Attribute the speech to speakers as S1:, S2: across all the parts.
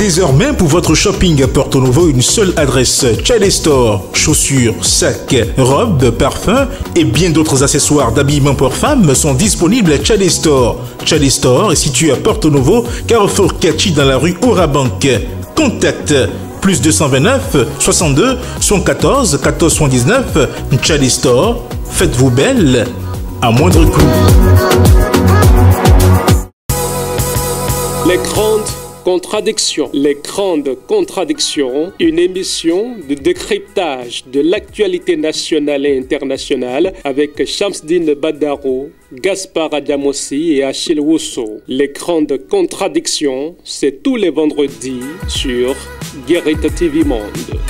S1: Désormais, pour votre shopping à Porto Novo, une seule adresse: Tchadé Store. Chaussures, sacs, robes, parfums et bien d'autres accessoires d'habillement pour femmes sont disponibles à Tchadé Store. Tchadé Store est situé à Porto Novo, Carrefour Catchy dans la rue Orabank. Contact plus 229 62 114 14 79. Tchadé Store. Faites-vous belle à moindre coût.
S2: Les grandes contradictions. Les grandes contradictions, une émission de décryptage de l'actualité nationale et internationale avec Shamsdine Badarou, Gaspard Adamossi et Achille Wusso. Les grandes contradictions, c'est tous les vendredis sur Guérite TV Monde.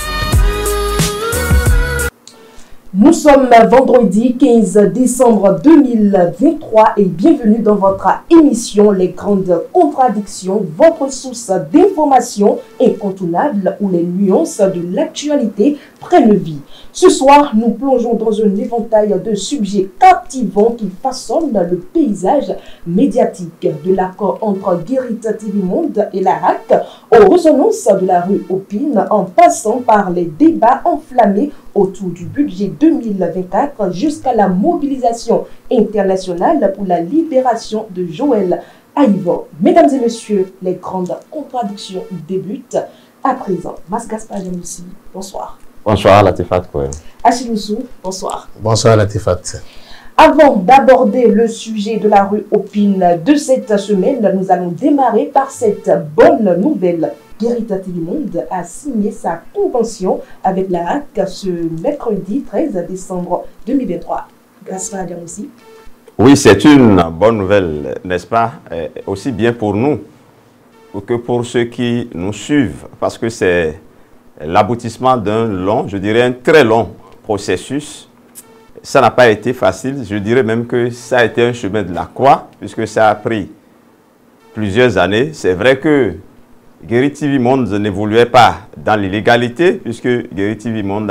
S3: Nous sommes vendredi 15 décembre 2023 et bienvenue dans votre émission Les Grandes Contradictions, votre source d'informations incontournable où les nuances de l'actualité prennent vie. Ce soir, nous plongeons dans un éventail de sujets captivants qui façonnent le paysage médiatique, de l'accord entre Guérite TV Monde et la RAC, aux résonances de la rue Opine, en passant par les débats enflammés autour du budget 2024 jusqu'à la mobilisation internationale pour la libération de Joël Aïvo. Mesdames et messieurs, les grandes contradictions débutent à présent. Mas Gaspard Adamossi, bonsoir.
S4: Bonsoir Latifat.
S3: Achille Wusso, bonsoir.
S5: Bonsoir Latifat.
S3: Avant d'aborder le sujet de la rue Opine de cette semaine, nous allons démarrer par cette bonne nouvelle. Guérite TV Monde a signé sa convention avec la RAC ce mercredi 13 décembre 2023. Gaspard Adamossi.
S4: Oui, c'est une bonne nouvelle, n'est-ce pas? Aussi bien pour nous que pour ceux qui nous suivent, parce que c'est l'aboutissement d'un long, je dirais un très long processus. Ça n'a pas été facile, je dirais même que ça a été un chemin de la croix, puisque ça a pris plusieurs années. C'est vrai que Guérite TV Monde n'évoluait pas dans l'illégalité, puisque Guérite TV Monde,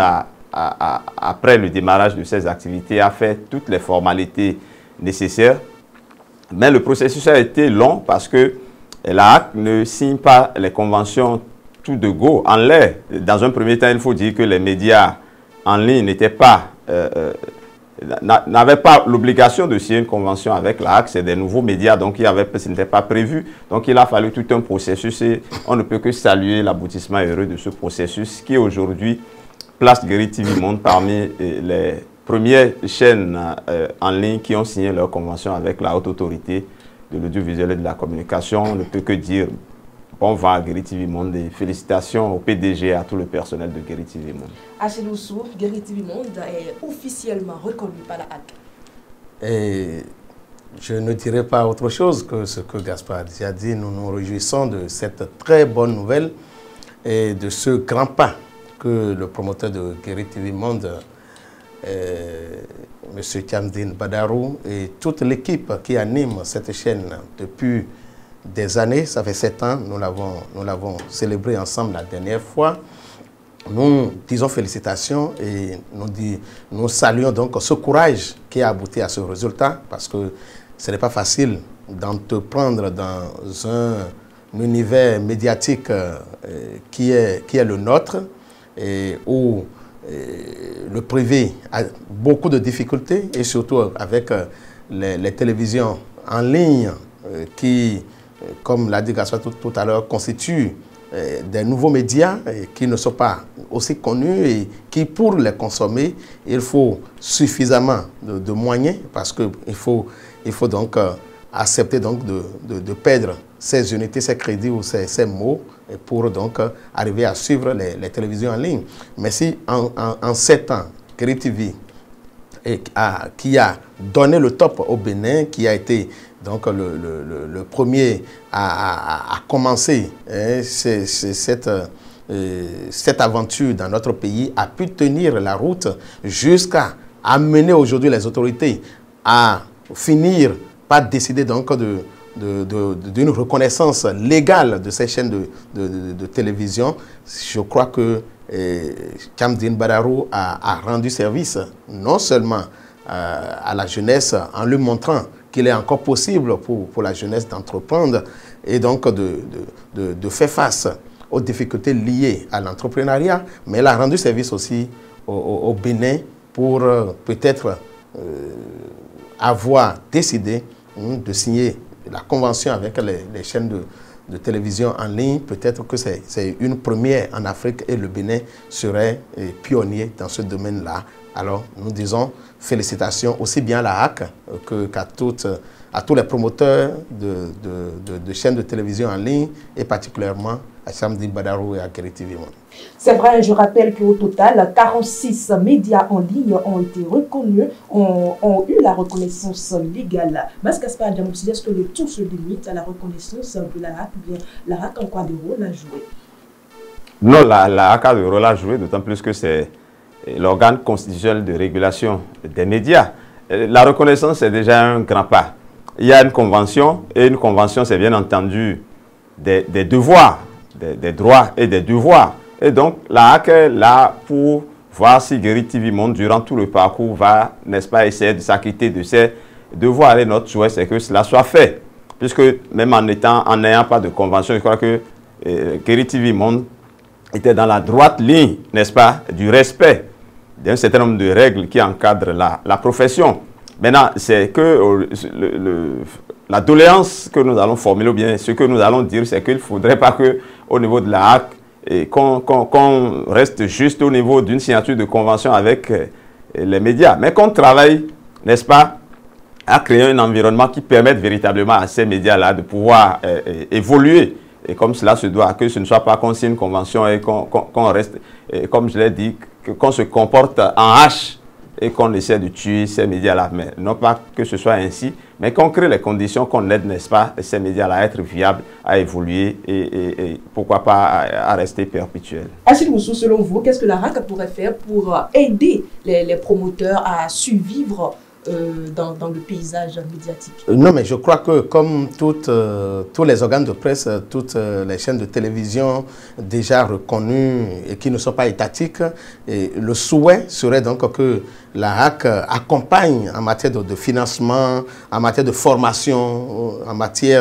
S4: après le démarrage de ses activités, a fait toutes les formalités nécessaires. Mais le processus a été long parce que la HAC ne signe pas les conventions tout de go en l'air. Dans un premier temps, il faut dire que les médias en ligne n'étaient pas... n'avaient pas l'obligation de signer une convention avec la HAC, c'est des nouveaux médias, donc ce n'était pas prévu. Donc il a fallu tout un processus et on ne peut que saluer l'aboutissement heureux de ce processus qui aujourd'hui place Guérite TV Monde parmi les premières chaînes en ligne qui ont signé leur convention avec la haute autorité de l'audiovisuel et de la communication. On ne peut que dire bon vent à Guérite TV Monde et félicitations au PDG et à tout le personnel de Guérite TV Monde.
S3: Achille Wusso, Guérite TV Monde est officiellement reconnu par la HAC.
S5: Et je ne dirai pas autre chose que ce que Gaspard a dit. Nous nous réjouissons de cette très bonne nouvelle et de ce grand pas que le promoteur de Guérite TV Monde, M. Shamsdine Badarou, et toute l'équipe qui anime cette chaîne depuis des années, ça fait 7 ans, nous l'avons célébré ensemble la dernière fois. Nous disons félicitations et nous saluons donc ce courage qui a abouti à ce résultat, parce que ce n'est pas facile d'entreprendre dans un univers médiatique qui est le nôtre, et où le privé a beaucoup de difficultés, et surtout avec les télévisions en ligne qui, comme l'a dit Gaspard tout à l'heure, constituent des nouveaux médias qui ne sont pas aussi connus et qui, pour les consommer, il faut suffisamment de moyens, parce qu'il faut donc accepter donc de perdre ces unités, ces crédits ou ces mots pour donc arriver à suivre les télévisions en ligne. Mais si en 7 ans, Guérite TV qui a donné le top au Bénin, qui a été donc le premier à commencer cette aventure dans notre pays, a pu tenir la route jusqu'à amener aujourd'hui les autorités à finir par décider donc d'une reconnaissance légale de ces chaînes de télévision. Je crois que Shamsdine Badarou a rendu service non seulement à la jeunesse en lui montrant qu'il est encore possible pour la jeunesse d'entreprendre et donc de faire face aux difficultés liées à l'entrepreneuriat, mais elle a rendu service aussi au Bénin pour peut-être avoir décidé de signer la convention avec les chaînes de télévision en ligne. Peut-être que c'est une première en Afrique et le Bénin serait pionnier dans ce domaine-là. Alors, nous disons félicitations aussi bien à la HAC qu'à tous les promoteurs de chaînes de télévision en ligne et particulièrement à Chamsdine Badarou et à Kéri TV Monde.
S3: C'est vrai, je rappelle qu'au total, 46 médias en ligne ont été reconnus, ont eu la reconnaissance légale. Mas Gaspard Adjamoussi, est-ce que le tout se limite à la reconnaissance de la HAC ou bien la HAC en quoi de rôle a joué?
S4: Non, la HAC a de rôle à jouer, d'autant plus que c'est l'organe constitutionnel de régulation des médias. La reconnaissance, c'est déjà un grand pas. Il y a une convention, et une convention, c'est bien entendu des devoirs, des droits et des devoirs. Et donc, la HAC est là pour voir si Kéri TV Monde, durant tout le parcours, va, n'est-ce pas, essayer de s'acquitter de ses devoirs. Et notre souhait, c'est que cela soit fait. Puisque même en n'ayant pas de convention, je crois que Kéri TV Monde était dans la droite ligne, n'est-ce pas, du respect d'un certain nombre de règles qui encadrent la profession. Maintenant, c'est que la doléance que nous allons formuler, ou bien ce que nous allons dire, c'est qu'il ne faudrait pas qu'au niveau de la HAC, qu'on reste juste au niveau d'une signature de convention avec les médias, mais qu'on travaille, n'est-ce pas, à créer un environnement qui permette véritablement à ces médias-là de pouvoir évoluer. Et comme cela se doit, que ce ne soit pas qu'on signe une convention et qu'on reste, et comme je l'ai dit, qu'on se comporte en hache et qu'on essaie de tuer ces médias-là. Mais non pas que ce soit ainsi, mais qu'on crée les conditions, qu'on aide, n'est-ce pas, ces médias-là à être viables, à évoluer et pourquoi pas à rester perpétuels.
S3: Achille Moussou, selon vous, qu'est-ce que la HAC pourrait faire pour aider les promoteurs à survivre dans le paysage médiatique?
S5: Non, mais je crois que comme tous les organes de presse, toutes les chaînes de télévision déjà reconnues et qui ne sont pas étatiques, et le souhait serait donc que la HAC accompagne en matière de financement, en matière de formation, en matière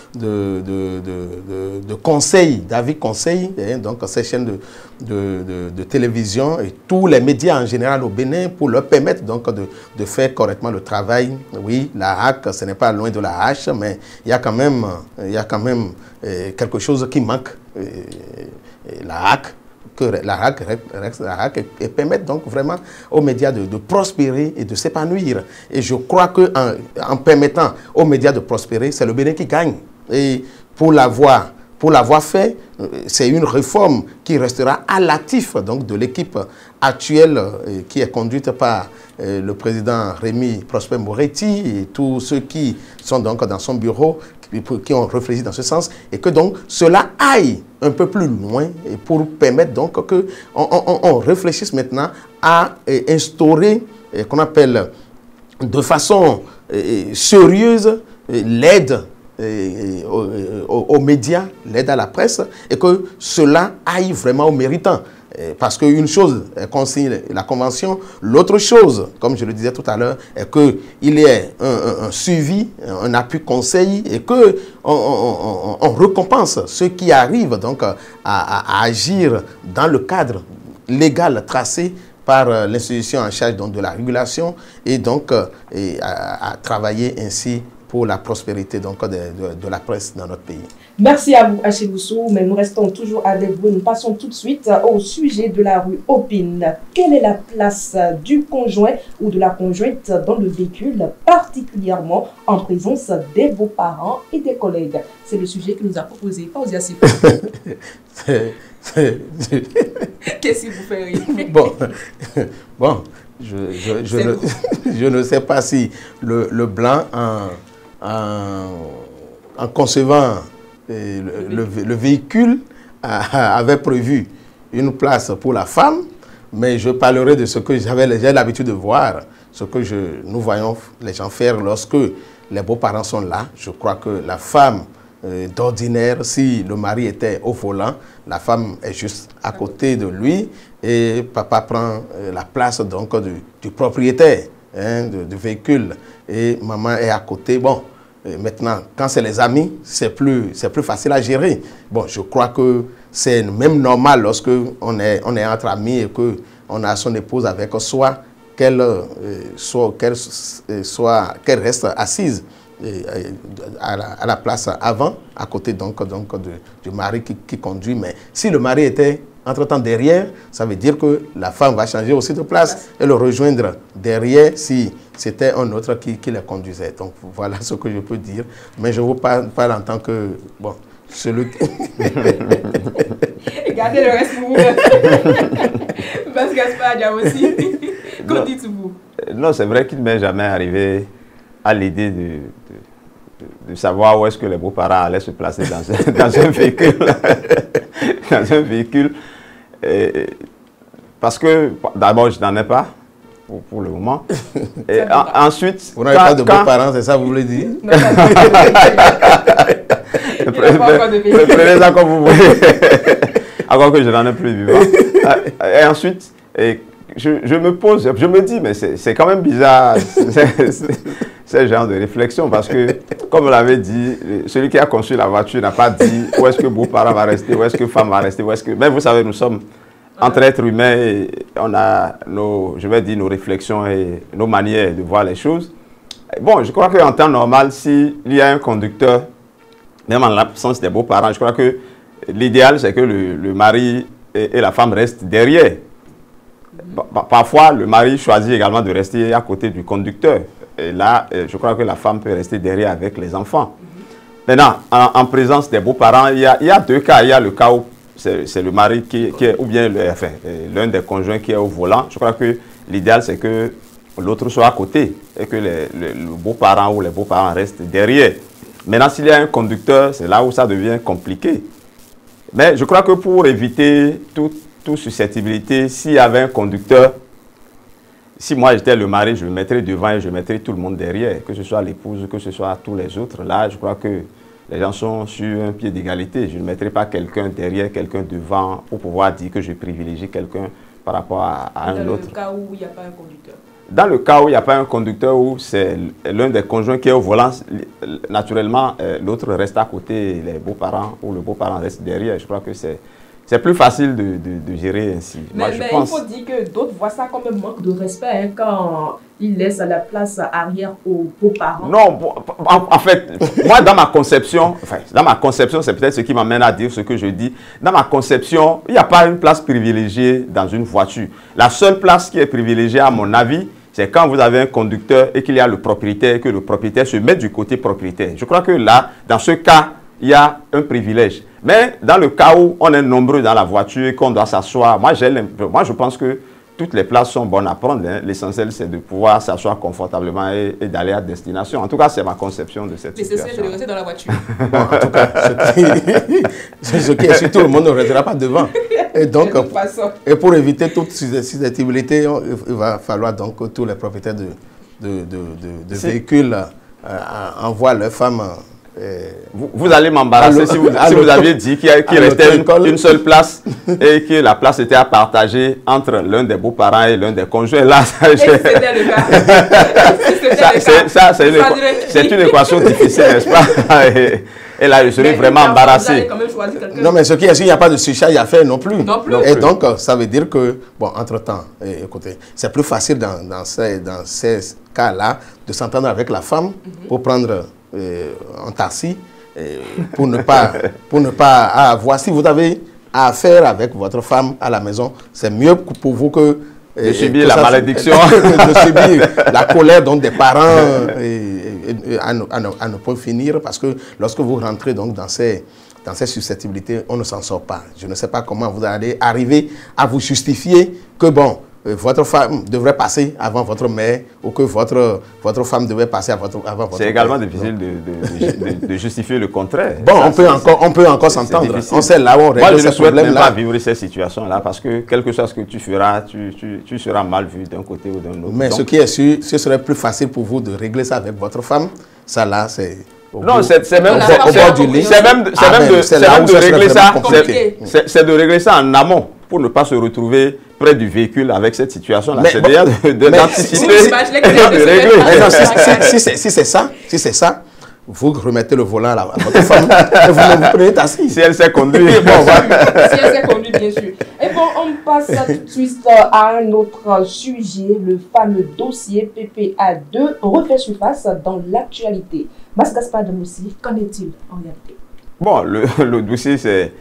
S5: de conseils, d'avis conseils, donc ces chaînes de télévision et tous les médias en général au Bénin pour leur permettre donc de faire correctement le travail. Oui, la HAC, ce n'est pas loin de la hache, mais il y a quand même quelque chose qui manque. La HAC, que la HAC et permettre donc vraiment aux médias de prospérer et de s'épanouir. Et je crois qu'en permettant aux médias de prospérer, c'est le Bénin qui gagne. Et pour l'avoir fait, c'est une réforme qui restera à l'actif donc de l'équipe actuelle qui est conduite par le président Rémi Prosper Moretti et tous ceux qui sont donc dans son bureau, qui ont réfléchi dans ce sens, et que donc cela aille un peu plus loin et pour permettre donc qu'on réfléchisse maintenant à instaurer, qu'on appelle de façon sérieuse l'aide aux médias, l'aide à la presse, et que cela aille vraiment aux méritants. Parce qu'une chose est qu'on signe la convention, l'autre chose, comme je le disais tout à l'heure, est qu'il y ait un suivi, un appui conseil et qu'on récompense ceux qui arrivent donc à agir dans le cadre légal tracé par l'institution en charge donc, de la régulation et donc à travailler ainsi pour la prospérité donc, de la presse dans notre pays.
S3: Merci à vous, Achille Moussou, mais nous restons toujours avec vous. Nous passons tout de suite au sujet de la rue Opine. Quelle est la place du conjoint ou de la conjointe dans le véhicule, particulièrement en présence des beaux-parents et des collègues? C'est le sujet que nous a proposé Fawzia Sifo. Qu'est-ce qui vous fait rire?
S5: Bon, je ne sais pas si le blanc, en concevant le véhicule, avait prévu une place pour la femme, mais je parlerai de ce que j'ai l'habitude de voir, ce que nous voyons les gens faire lorsque les beaux-parents sont là. Je crois que la femme, d'ordinaire, si le mari était au volant, la femme est juste à côté de lui et papa prend la place donc du propriétaire du véhicule et maman est à côté. Bon, maintenant, quand c'est les amis, c'est plus facile à gérer. Bon, je crois que c'est même normal lorsque on est entre amis et qu'on a son épouse avec soi, qu'elle reste assise à la place avant, à côté donc du mari qui conduit. Mais si le mari était entre-temps derrière, ça veut dire que la femme va changer aussi de place et le rejoindre derrière si c'était un autre qui la conduisait. Donc voilà ce que je peux dire. Mais je vous parle en tant que... Bon, celui qui...
S3: Gardez le reste pour vous. Parce que Gaspard a aussi. Qu'en dites-vous?
S4: Non, c'est vrai qu'il ne m'est jamais arrivé à l'idée de savoir où est-ce que les beaux-parents allaient se placer dans un véhicule. Dans un véhicule. Parce que, d'abord, je n'en ai pas pour le moment. Et ensuite...
S5: Vous n'avez pas de beaux-parents, c'est ça que vous voulez dire?
S3: Non,
S4: prenez ça comme vous voulez. Encore que je n'en ai plus vivant. Et ensuite, je me pose, je me dis, mais c'est quand même bizarre ce genre de réflexion parce que, comme vous l'avez dit, celui qui a conçu la voiture n'a pas dit où est-ce que beau-parent va rester, où est-ce que femme va rester, où est-ce que... Mais vous savez, nous sommes entre êtres humains et on a nos réflexions et nos manières de voir les choses. Bon, je crois qu'en temps normal, s'il y a un conducteur, même en l'absence des beaux-parents, je crois que l'idéal, c'est que le mari et la femme restent derrière. Parfois, le mari choisit également de rester à côté du conducteur. Et là, je crois que la femme peut rester derrière avec les enfants. Maintenant, en présence des beaux-parents, il y a deux cas. Il y a le cas où c'est le mari qui est, ou bien l'un des conjoints qui est au volant. Je crois que l'idéal, c'est que l'autre soit à côté et que le beau-parent ou les beaux-parents restent derrière. Maintenant, s'il y a un conducteur, c'est là où ça devient compliqué. Mais je crois que pour éviter toute susceptibilité, s'il y avait un conducteur, si moi j'étais le mari, je me mettrais devant et je mettrais tout le monde derrière, que ce soit l'épouse, que ce soit tous les autres. Là, je crois que les gens sont sur un pied d'égalité. Je ne mettrai pas quelqu'un derrière, quelqu'un devant pour pouvoir dire que je privilégie quelqu'un par rapport à un autre.
S3: Dans le cas où il n'y a pas un conducteur.
S4: Dans le cas où il n'y a pas un conducteur, où c'est l'un des conjoints qui est au volant, naturellement, l'autre reste à côté, les beaux-parents ou le beau-parent reste derrière. Je crois que c'est plus facile de gérer ainsi.
S3: Mais il faut dire que d'autres voient ça comme un manque de respect hein, quand ils laissent la place arrière aux beaux-parents.
S4: Non, en fait, moi dans ma conception, c'est peut-être ce qui m'amène à dire ce que je dis. Dans ma conception, il n'y a pas une place privilégiée dans une voiture. La seule place qui est privilégiée, à mon avis, c'est quand vous avez un conducteur et qu'il y a le propriétaire, que le propriétaire se met du côté propriétaire. Je crois que là, dans ce cas, il y a un privilège. Mais dans le cas où on est nombreux dans la voiture et qu'on doit s'asseoir, moi je pense que toutes les places sont bonnes à prendre. Hein. L'essentiel, c'est de pouvoir s'asseoir confortablement et d'aller à destination. En tout cas, c'est ma conception de cette situation.
S3: L'essentiel, c'est de rester dans la voiture.
S5: Bon, en tout cas, ce qui est sûr, tout le monde ne restera pas devant. Et donc, et pour éviter toute susceptibilité, il va falloir donc que tous les propriétaires de véhicules envoient leurs femmes...
S4: Vous allez m'embarrasser si vous aviez dit qu'il restait une seule place et que la place était à partager entre l'un des beaux-parents et l'un des conjoints. Là, c'est une équation difficile, n'est-ce pas? Et là, je serais vraiment embarrassé.
S5: Non, mais ce qui est sûr, il n'y a pas de surcharge à faire non plus. Et donc, ça veut dire que, bon, entre-temps, écoutez, c'est plus facile dans ces cas-là de s'entendre avec la femme pour prendre... en taxi pour ne pas avoir, si vous avez affaire avec votre femme à la maison, c'est mieux pour vous que
S4: de subir la malédiction,
S5: de subir la colère donc des parents à ne pas finir, parce que lorsque vous rentrez donc dans ces susceptibilité, on ne s'en sort pas. Je ne sais pas comment vous allez arriver à vous justifier que bon, votre femme devrait passer avant votre mère ou que votre femme devrait passer avant votre mère.
S4: C'est également difficile de justifier le contraire.
S5: Bon, on peut encore s'entendre. On sait là où on règle.
S4: Moi, je ne souhaite même pas vivre ces situations-là parce que quel que soit ce que tu feras, tu seras mal vu d'un côté ou d'un autre.
S5: Mais donc, ce qui est sûr, ce serait plus facile pour vous de régler ça avec votre femme. Ça là, c'est...
S4: Non, c'est même de régler ça en amont pour ne pas se retrouver près du véhicule avec cette situation-là. C'est déjà d'anticiper et de régler.
S5: Si c'est ça, vous remettez le volant à votre femme et vous prenez taxi.
S4: Si elle s'est conduite.
S3: Bon, voilà. Si elle s'est conduite, bien sûr. Et bon, on passe tout de suite à un autre sujet, le fameux dossier PPA2 refait surface dans l'actualité. Mas Gaspard Moussi, qu'en est-il en réalité?
S4: Bon, le dossier,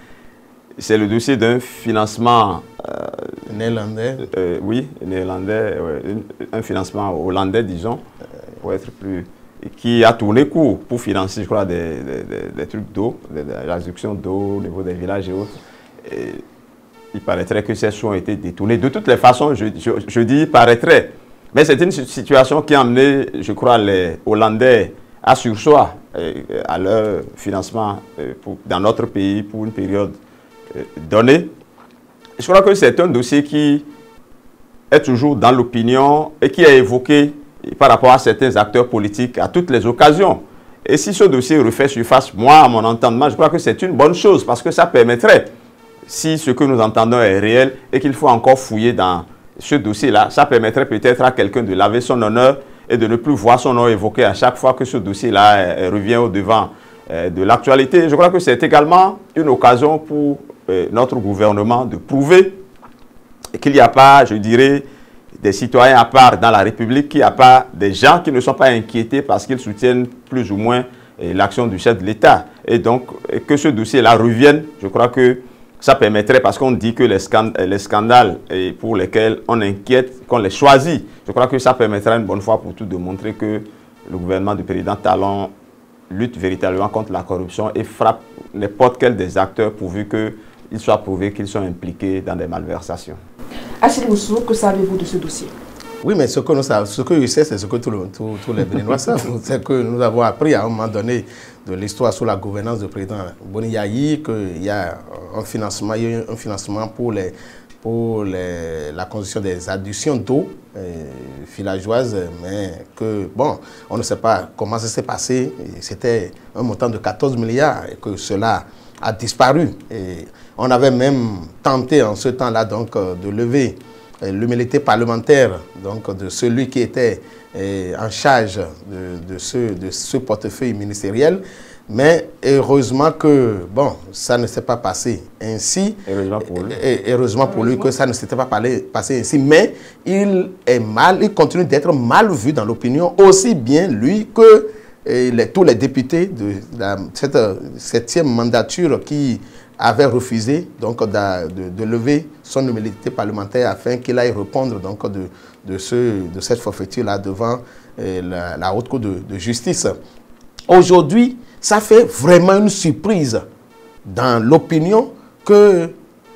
S4: c'est le dossier d'un financement
S5: néerlandais.
S4: Oui, néerlandais, un financement hollandais, disons, pour être plus... qui a tourné court pour financer, je crois, des trucs d'eau, la réduction d'eau au niveau des villages et autres. Et il paraîtrait que ces fonds ont été détournés. De toutes les façons, je dis paraîtrait. Mais c'est une situation qui a amené, je crois, les Hollandais à surseoir à leur financement dans notre pays pour une période donnée. Je crois que c'est un dossier qui est toujours dans l'opinion et qui est évoqué par rapport à certains acteurs politiques à toutes les occasions. Et si ce dossier refait surface, moi, à mon entendement, je crois que c'est une bonne chose parce que ça permettrait, si ce que nous entendons est réel et qu'il faut encore fouiller dans ce dossier-là, ça permettrait peut-être à quelqu'un de laver son honneur et de ne plus voir son nom évoqué à chaque fois que ce dossier-là revient au-devant de l'actualité. Je crois que c'est également une occasion pour notre gouvernement de prouver qu'il n'y a pas, je dirais, des citoyens à part dans la République, qu'il n'y a pas des gens qui ne sont pas inquiétés parce qu'ils soutiennent plus ou moins l'action du chef de l'État. Et donc, que ce dossier-là revienne, je crois que ça permettrait, parce qu'on dit que les scandales pour lesquels on inquiète, qu'on les choisit, je crois que ça permettra une bonne fois pour tout de montrer que le gouvernement du président Talon lutte véritablement contre la corruption et frappe n'importe quel des acteurs pourvu qu'il soit prouvé qu'ils sont impliqués dans des malversations.
S3: Achille Moussou, que savez-vous de ce dossier?
S5: Oui, mais ce que je sais, c'est ce que tous les Béninois savent. C'est que nous avons appris à un moment donné de l'histoire sous la gouvernance du président Boniyayi qu'il y a un financement, pour la construction des adductions d'eau villageoises, mais que, bon, on ne sait pas comment ça s'est passé. C'était un montant de 14 milliards et que cela a disparu. Et on avait même tenté en ce temps-là donc de lever l'humilité parlementaire donc de celui qui était en charge de ce portefeuille ministériel. Mais heureusement que, bon, ça ne s'est pas passé ainsi. Heureusement pour lui que ça ne s'était pas passé ainsi. Mais il continue d'être mal vu dans l'opinion, aussi bien lui que tous les députés de cette 7e mandature qui avait refusé donc de lever son humilité parlementaire afin qu'il aille répondre donc de cette forfaiture-là devant la Haute Cour de justice. Aujourd'hui, ça fait vraiment une surprise dans l'opinion que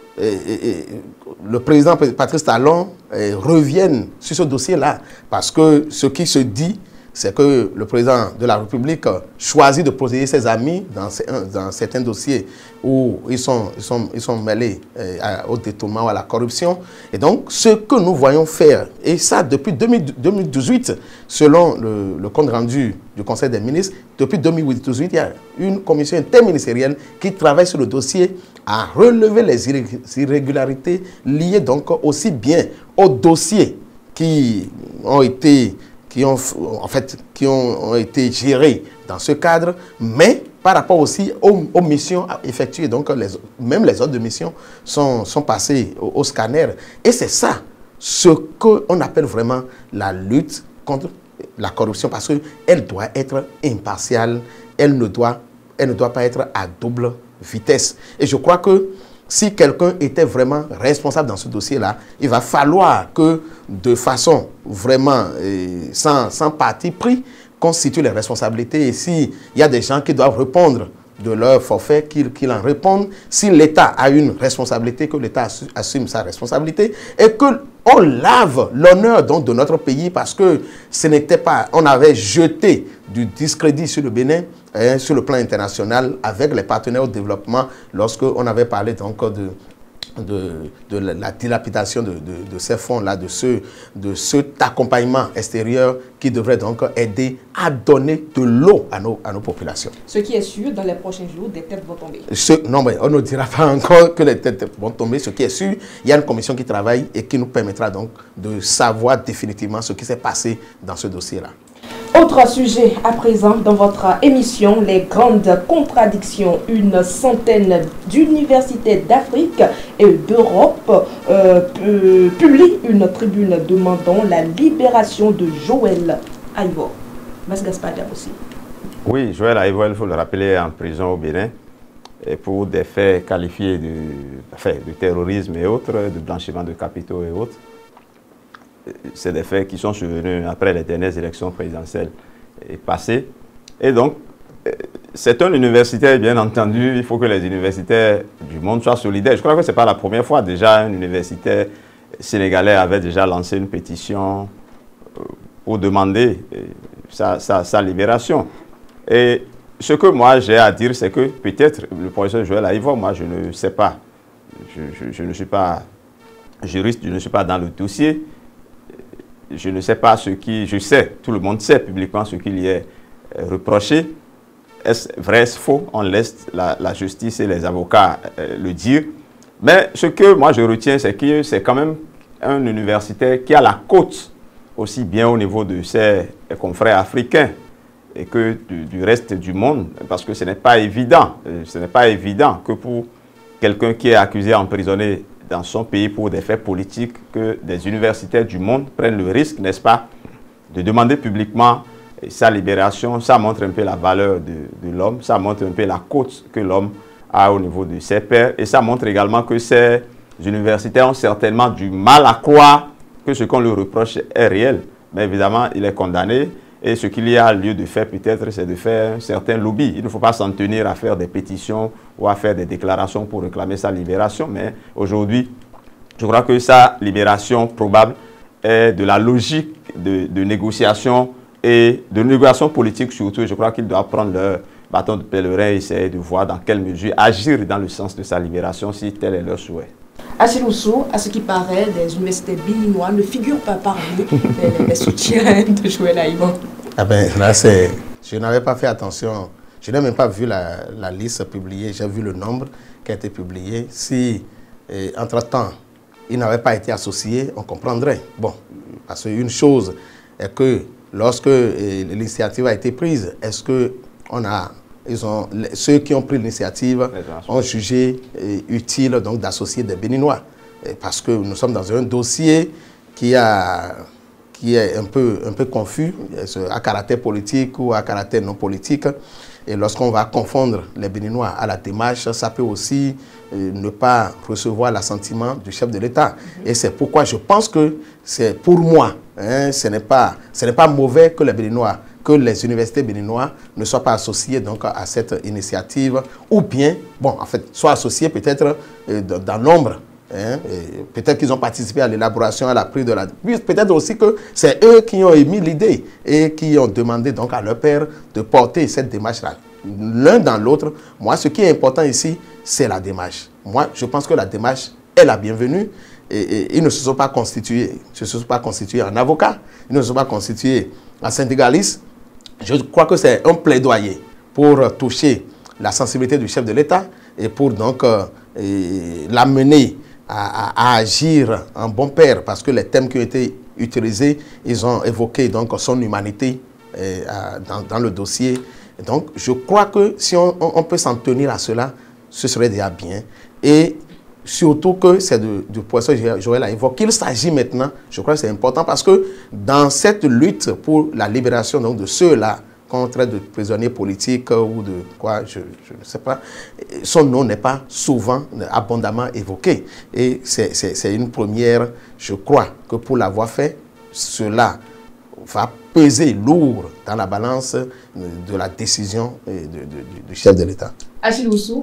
S5: le président Patrice Talon revienne sur ce dossier-là. Parce que ce qui se dit, c'est que le président de la République choisit de protéger ses amis dans certains dossiers où ils sont mêlés au détournement ou à la corruption. Et donc, ce que nous voyons faire, et ça depuis 2018, selon le compte rendu du Conseil des ministres, depuis 2018, il y a une commission interministérielle qui travaille sur le dossier à relever les irrégularités liées donc aussi bien aux dossiers qui ont été gérés dans ce cadre, mais par rapport aussi aux missions effectuées. Donc, même les autres missions sont passées au scanner. Et c'est ça, ce qu'on appelle vraiment la lutte contre la corruption, parce qu'elle doit être impartiale, elle ne doit pas être à double vitesse. Et je crois que si quelqu'un était vraiment responsable dans ce dossier-là, il va falloir que, de façon vraiment sans parti pris, constitue les responsabilités. Et s'il y a des gens qui doivent répondre de leur forfait, qu'ils en répondent. Si l'État a une responsabilité, que l'État assume sa responsabilité et qu'on lave l'honneur donc de notre pays, parce que ce n'était pas... On avait jeté du discrédit sur le Bénin, sur le plan international, avec les partenaires au développement, lorsqu'on avait parlé donc de la dilapidation de ces fonds-là, de cet accompagnement extérieur qui devrait donc aider à donner de l'eau à nos populations.
S3: Ce qui est sûr, dans les prochains jours, des têtes vont tomber.
S5: Non, mais on ne dira pas encore que les têtes vont tomber. Ce qui est sûr, il y a une commission qui travaille et qui nous permettra donc de savoir définitivement ce qui s'est passé dans ce dossier-là.
S3: Autre sujet à présent dans votre émission, les grandes contradictions. Une centaine d'universités d'Afrique et d'Europe publient une tribune demandant la libération de Joël Aïvo. Mas Gaspada aussi.
S4: Oui, Joël Aïvo, il faut le rappeler, en prison au Bénin pour des faits qualifiés de terrorisme et autres, de blanchiment de capitaux et autres. C'est des faits qui sont survenus après les dernières élections présidentielles passées. Et donc, c'est un universitaire, bien entendu, il faut que les universitaires du monde soient solidaires. Je crois que ce n'est pas la première fois. Déjà, un universitaire sénégalais avait déjà lancé une pétition pour demander sa libération. Et ce que moi j'ai à dire, c'est que peut-être le professeur Joël Aïvo, moi je ne sais pas, je ne suis pas juriste, je ne suis pas dans le dossier. Je ne sais pas ce qui... Je sais, tout le monde sait publiquement ce qu'il y est reproché. Est-ce vrai, est-ce faux? On laisse la justice et les avocats le dire. Mais ce que moi je retiens, c'est que c'est quand même un universitaire qui a la cote, aussi bien au niveau de ses confrères africains et que du reste du monde, parce que ce n'est pas évident. Ce n'est pas évident que pour quelqu'un qui est accusé, emprisonné dans son pays pour des faits politiques, que des universitaires du monde prennent le risque, n'est-ce pas, de demander publiquement sa libération. Ça montre un peu la valeur de l'homme, ça montre un peu la cote que l'homme a au niveau de ses pairs, et ça montre également que ces universitaires ont certainement du mal à croire que ce qu'on leur reproche est réel. Mais évidemment, il est condamné, et ce qu'il y a lieu de faire peut-être, c'est de faire un certain lobby. Il ne faut pas s'en tenir à faire des pétitions ou à faire des déclarations pour réclamer sa libération, mais aujourd'hui, je crois que sa libération probable est de la logique de négociation et de négociation politique surtout. Je crois qu'ils doivent prendre leur bâton de pèlerin et essayer de voir dans quelle mesure agir dans le sens de sa libération si tel est leur souhait.
S3: Achille-Oussou, à ce qui paraît, des universités béninois ne figurent pas parmi les soutiens de Joël Aïvo.
S5: Ah ben là, je n'avais pas fait attention. Je n'ai même pas vu la liste publiée. J'ai vu le nombre qui a été publié. Si, entre-temps, il n'avait pas été associé, on comprendrait. Bon, parce qu'une chose est que lorsque l'initiative a été prise, est-ce que ceux qui ont pris l'initiative ont jugé utile donc d'associer des Béninois? Parce que nous sommes dans un dossier qui est un peu confus, à caractère politique ou à caractère non politique. Et lorsqu'on va confondre les Béninois à la démarche, ça peut aussi ne pas recevoir l'assentiment du chef de l'État. Et c'est pourquoi je pense que c'est pour moi, ce n'est pas mauvais que les Béninois, que les universités béninoises ne soient pas associées donc à cette initiative, ou bien, bon, en fait, soient associées peut-être dans nombre. Peut-être qu'ils ont participé à l'élaboration, à la prise de la... Peut-être aussi que c'est eux qui ont émis l'idée et qui ont demandé donc à leur père de porter cette démarche-là. L'un dans l'autre, moi, ce qui est important ici, c'est la démarche. Moi, je pense que la démarche est la bienvenue. Et ils ne se sont pas constitués, en avocats, ils ne se sont pas constitués en syndicalistes. Je crois que c'est un plaidoyer pour toucher la sensibilité du chef de l'État et pour donc l'amener à agir en bon père, parce que les thèmes qui ont été utilisés, ils ont évoqué donc son humanité dans le dossier. Et donc, je crois que si on peut s'en tenir à cela, ce serait déjà bien. Et surtout que c'est du professeur Joël Aïvo qu'il s'agit maintenant. Je crois que c'est important parce que dans cette lutte pour la libération donc, de ceux-là qu'on traite de prisonniers politiques ou de quoi, je ne sais pas, son nom n'est pas souvent abondamment évoqué. Et c'est une première, je crois, que pour l'avoir fait, cela va peser lourd dans la balance de la décision du chef de l'État.
S3: Achille-Oussou,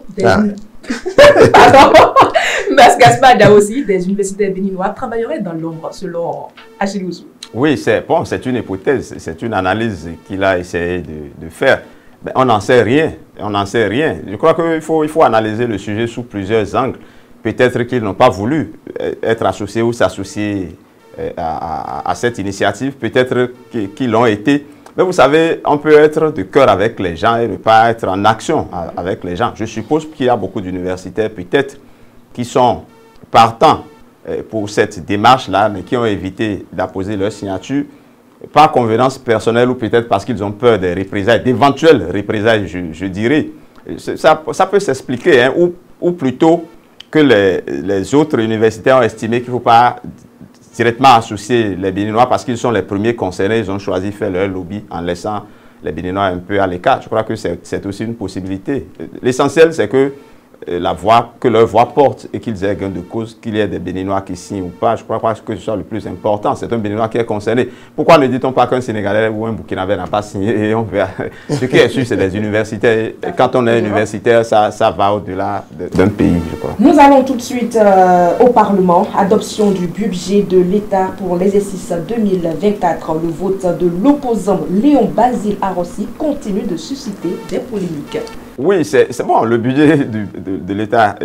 S3: Mas Gaspada aussi, des universités béninoises travailleraient dans l'ombre, selon Achille-Oussou.
S4: Oui, c'est une hypothèse, c'est une analyse qu'il a essayé de faire. Mais on n'en sait rien, on n'en sait rien. Je crois qu'il faut analyser le sujet sous plusieurs angles. Peut-être qu'ils n'ont pas voulu être associés ou s'associer à cette initiative, peut-être qu'ils l'ont été. Mais vous savez, on peut être de cœur avec les gens et ne pas être en action avec les gens. Je suppose qu'il y a beaucoup d'universitaires peut-être qui sont partants pour cette démarche-là, mais qui ont évité d'apposer leur signature. par convenance personnelle ou peut-être parce qu'ils ont peur des représailles, d'éventuelles représailles, je dirais. Ça peut s'expliquer, hein, ou plutôt que les autres universités ont estimé qu'il ne faut pas directement associer les Béninois parce qu'ils sont les premiers concernés, ils ont choisi de faire leur lobby en laissant les Béninois un peu à l'écart. Je crois que c'est aussi une possibilité. L'essentiel, c'est que leur voix porte et qu'ils aient gain de cause, qu'il y ait des Béninois qui signent ou pas. Je crois pas que ce soit le plus important. C'est un Béninois qui est concerné. Pourquoi ne dit-on pas qu'un Sénégalais ou un Burkinabé n'a pas signé et on verra. Ce qui est sûr, c'est des universitaires. Et quand on est universitaire, ça va au-delà d'un pays, je crois.
S3: Nous allons tout de suite au Parlement. Adoption du budget de l'État pour l'exercice 2024. Le vote de l'opposant Léon Basile Arrossi continue de susciter des polémiques.
S4: Oui, c'est bon. Le budget de l'État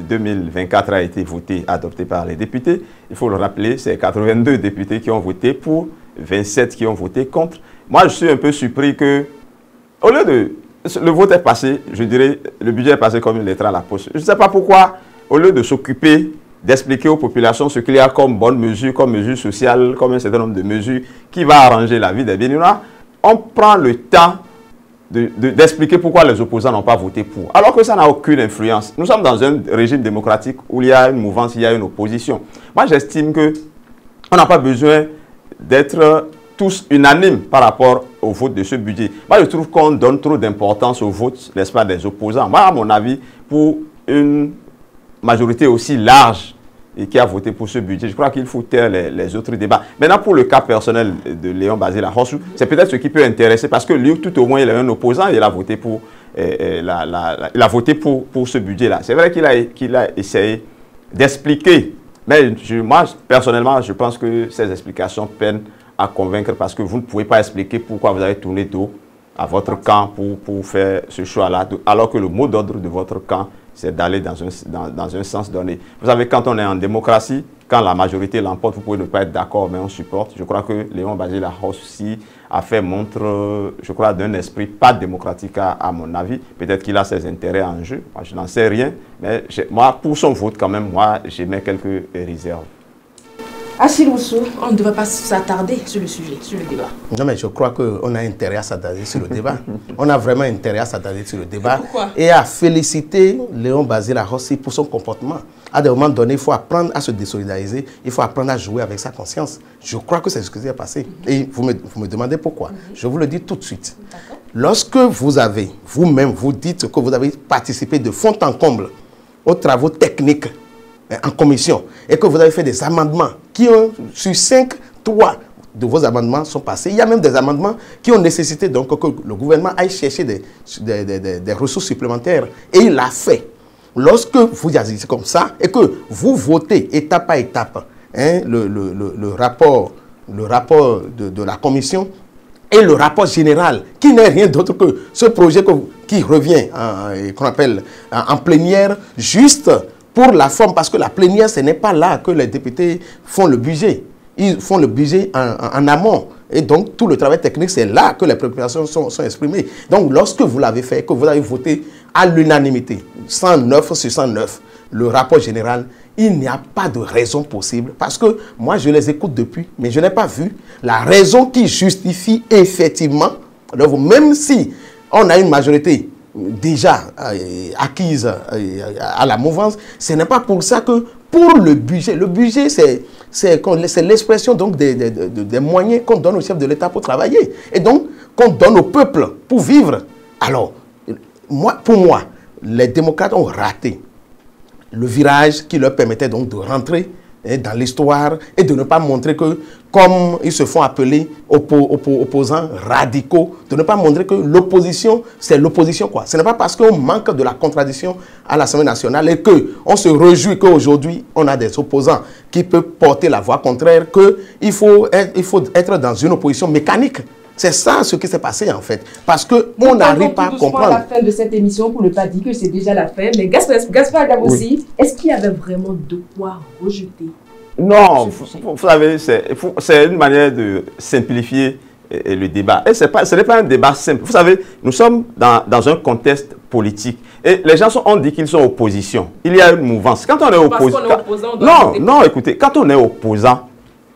S4: 2024 a été voté, adopté par les députés. Il faut le rappeler, c'est 82 députés qui ont voté pour, 27 qui ont voté contre. Moi, je suis un peu surpris que, au lieu de... Le vote est passé, je dirais, le budget est passé comme une lettre à la poste. Je ne sais pas pourquoi, au lieu de s'occuper d'expliquer aux populations ce qu'il y a comme bonnes mesures, comme mesures sociales, comme un certain nombre de mesures qui va arranger la vie des Béninois, on prend le temps d'expliquer pourquoi les opposants n'ont pas voté pour. Alors que ça n'a aucune influence. Nous sommes dans un régime démocratique où il y a une mouvance, il y a une opposition. Moi, j'estime qu'on n'a pas besoin d'être tous unanimes par rapport au vote de ce budget. Moi, je trouve qu'on donne trop d'importance au vote, n'est-ce pas, des opposants. Moi, à mon avis, pour une majorité aussi large et qui a voté pour ce budget, je crois qu'il faut taire les autres débats. Maintenant, pour le cas personnel de Léon Basile Arrossi, c'est peut-être ce qui peut intéresser, parce que lui, tout au moins, il est un opposant, il a voté pour, il a voté pour ce budget-là. C'est vrai qu'il a essayé d'expliquer, mais moi, personnellement, je pense que ces explications peinent à convaincre, parce que vous ne pouvez pas expliquer pourquoi vous avez tourné dos à votre camp pour faire ce choix-là, alors que le mot d'ordre de votre camp, c'est d'aller dans un sens donné. Vous savez, quand on est en démocratie, quand la majorité l'emporte, vous pouvez ne pas être d'accord, mais on supporte. Je crois que Léon Basile Arrossi a fait montre, je crois, d'un esprit pas démocratique à mon avis. Peut-être qu'il a ses intérêts en jeu. Moi, je n'en sais rien. Mais moi, pour son vote, quand même, moi, j'émets quelques réserves.
S3: Achille Oussou, on ne devrait pas s'attarder sur le sujet, sur le débat.
S5: Non, mais je crois qu'on a intérêt à s'attarder sur le débat. On a vraiment intérêt à s'attarder sur le débat.
S3: Pourquoi?
S5: Et à féliciter Léon Basile Arrossi pour son comportement. À des moments donnés, il faut apprendre à se désolidariser. Il faut apprendre à jouer avec sa conscience. Je crois que c'est ce qui s'est passé. Et vous me demandez pourquoi. Je vous le dis tout de suite. Lorsque vous avez, vous-même, vous dites que vous avez participé de fond en comble aux travaux techniques en commission et que vous avez fait des amendements qui ont, sur 5, 3 de vos amendements sont passés. Il y a même des amendements qui ont nécessité donc que le gouvernement aille chercher des ressources supplémentaires. Et il l'a fait. Lorsque vous agissez comme ça et que vous votez étape par étape hein, le rapport de la commission et le rapport général, qui n'est rien d'autre que ce projet qui revient qu'on appelle en plénière, juste pour la forme, parce que la plénière, ce n'est pas là que les députés font le budget. Ils font le budget en amont. Et donc, tout le travail technique, c'est là que les préoccupations sont exprimées. Donc, lorsque vous l'avez fait, que vous avez voté à l'unanimité, 109 sur 109, le rapport général, il n'y a pas de raison possible. Parce que moi, je les écoute depuis, mais je n'ai pas vu la raison qui justifie effectivement, même si on a une majorité déjà acquise à la mouvance, ce n'est pas pour ça que pour le budget c'est l'expression donc des moyens qu'on donne au chef de l'État pour travailler et donc qu'on donne au peuple pour vivre. Alors, pour moi, les démocrates ont raté le virage qui leur permettait donc de rentrer dans l'histoire et de ne pas montrer que, comme ils se font appeler opposants radicaux, de ne pas montrer que l'opposition, c'est l'opposition quoi. Ce n'est pas parce qu'on manque de la contradiction à l'Assemblée nationale et qu'on se réjouit qu'aujourd'hui, on a des opposants qui peuvent porter la voix contraire, qu'il faut être dans une opposition mécanique. C'est ça ce qui s'est passé en fait. Parce qu'on n'arrive pas à comprendre.
S3: À la fin de cette émission, pour ne pas dire que c'est déjà la fin, mais Gaspard Agabossi, oui. Est-ce qu'il y avait vraiment de quoi rejeter?
S4: Non, vous savez, c'est une manière de simplifier le débat. Et ce n'est pas un débat simple. Vous savez, nous sommes dans un contexte politique. Et les gens ont dit qu'ils sont opposition. Il y a une mouvance. Quand on est opposant... Non, écoutez, quand on est opposant,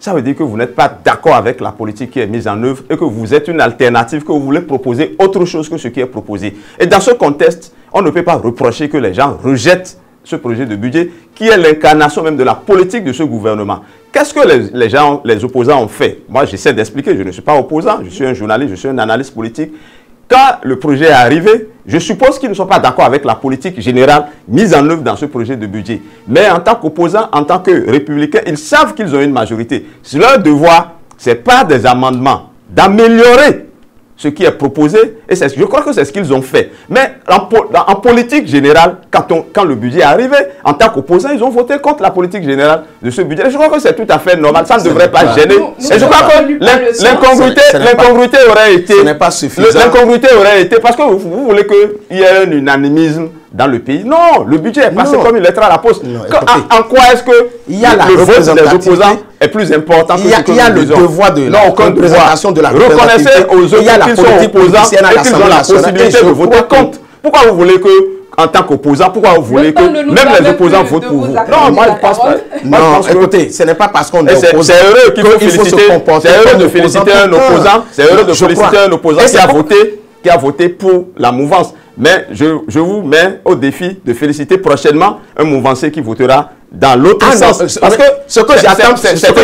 S4: ça veut dire que vous n'êtes pas d'accord avec la politique qui est mise en œuvre et que vous êtes une alternative, que vous voulez proposer autre chose que ce qui est proposé. Et dans ce contexte, on ne peut pas reprocher que les gens rejettent ce projet de budget qui est l'incarnation même de la politique de ce gouvernement. Qu'est-ce que les opposants ont fait? Moi, j'essaie d'expliquer, je ne suis pas opposant, je suis un journaliste, je suis un analyste politique. Quand le projet est arrivé, je suppose qu'ils ne sont pas d'accord avec la politique générale mise en œuvre dans ce projet de budget. Mais en tant qu'opposants, en tant que républicains, ils savent qu'ils ont une majorité. Leur devoir, ce n'est pas des amendements, d'améliorer ce qui est proposé. Et je crois que c'est ce qu'ils ont fait. Mais en politique générale, quand le budget est arrivé, en tant qu'opposants, ils ont voté contre la politique générale de ce budget. Et je crois que c'est tout à fait normal. Ça ne devrait pas gêner. Et je crois que l'incongruité aurait été...
S5: Ce n'est pas suffisant.
S4: L'incongruité aurait été... Parce que vous voulez qu'il y ait un unanimisme dans le pays. Non, le budget est passé comme une lettre à la poste. En quoi est-ce que le vote des opposants est plus important que ce que
S5: il y a le devoir de la représentation de la
S4: reconnaissez aux autres qu'ils sont opposants et qu'ils ont la possibilité de voter contre. Pourquoi vous voulez que, en tant qu'opposant, pourquoi vous voulez que même les opposants votent pour vous? Non, moi je pense pas.
S5: Non, écoutez, ce n'est pas parce qu'on est opposant.
S4: C'est heureux qu'il faut féliciter. C'est heureux de féliciter un opposant. C'est heureux de féliciter un opposant qui a voté pour la mouvance. Mais je vous mets au défi de féliciter prochainement un mouvancier qui votera dans l'autre sens. Parce que
S5: ce que j'attends,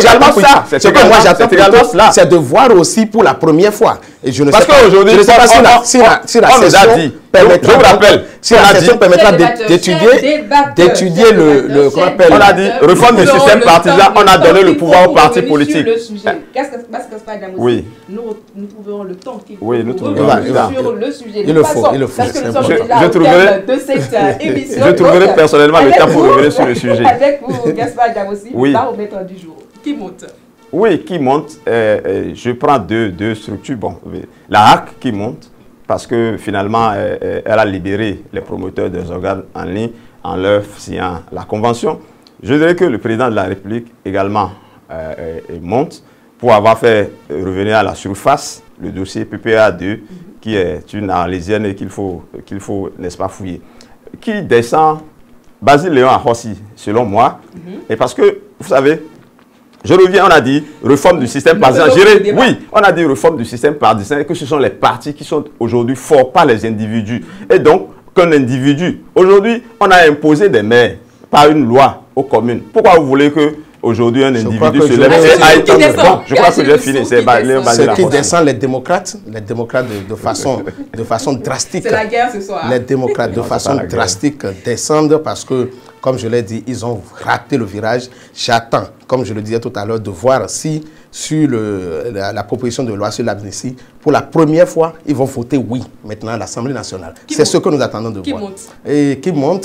S5: c'est de voir aussi pour la première fois. Et je ne sais pas
S4: qu'aujourd'hui,
S5: si la session permettra, je vous rappelle, si la session permettra d'étudier qu'on appelle.
S4: On a dit réforme du système partisan, on a donné le pouvoir aux partis politiques. Oui.
S3: Nous trouverons le temps qu'il faut.
S4: Oui, nous trouverons
S3: sur le sujet.
S5: Il le faut.
S3: Parce que nous sommes déjà au terme de cette émission.
S4: Je trouverai personnellement le temps pour revenir sur le sujet.
S3: Avec vous, Gaspard Diamossi, baromètre du jour. Qui monte?
S4: Oui, qui monte. Je prends deux structures. Bon, la HAC qui monte parce que finalement, elle a libéré les promoteurs des organes en ligne en leur signant la convention. Je dirais que le président de la République également monte pour avoir fait revenir à la surface le dossier PPA2 qui est une arlésienne et qu'il faut n'est-ce pas, fouiller. Qui descend Basile Léon à Rossi, selon moi, et parce que, vous savez, je reviens, on a dit réforme du système partisan. Oui, on a dit réforme du système partisan et que ce sont les partis qui sont aujourd'hui forts, pas les individus. Et donc, qu'un individu, aujourd'hui, on a imposé des maires par une loi aux communes. Pourquoi vous voulez que aujourd'hui un individu se lève? Je crois que j'ai fini.
S5: Ce qui descend les démocrates de façon drastique.
S3: C'est la guerre ce soir.
S5: Les démocrates de façon drastique descendent parce que, comme je l'ai dit, ils ont raté le virage. J'attends, comme je le disais tout à l'heure, de voir si sur la proposition de loi sur l'amnistie, pour la première fois, ils vont voter oui maintenant à l'Assemblée nationale. C'est ce que nous attendons de voir. Et qui monte,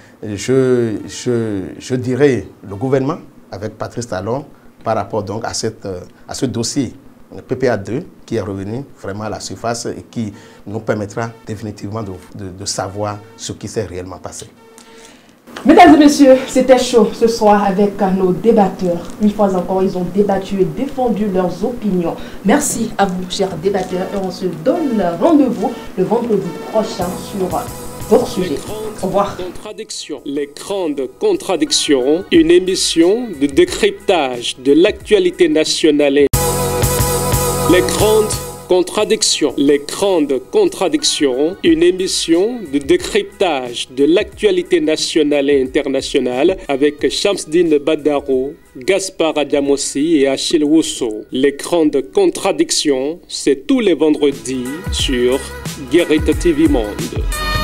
S5: je dirais le gouvernement, avec Patrice Talon, par rapport donc à ce dossier PPA2 qui est revenu vraiment à la surface et qui nous permettra définitivement de savoir ce qui s'est réellement passé.
S3: Mesdames et messieurs, c'était chaud ce soir avec nos débatteurs. Une fois encore, ils ont débattu et défendu leurs opinions. Merci à vous, chers débatteurs, et on se donne rendez-vous le vendredi prochain sur votre sujet. Au revoir.
S2: Les grandes contradictions, une émission de décryptage de l'actualité nationale. Les grandes contradictions, une émission de décryptage de l'actualité nationale et internationale avec Shamsdine Badaro, Gaspard Diamossi et Achille Wusso. Les grandes contradictions, c'est tous les vendredis sur Guérite TV Monde.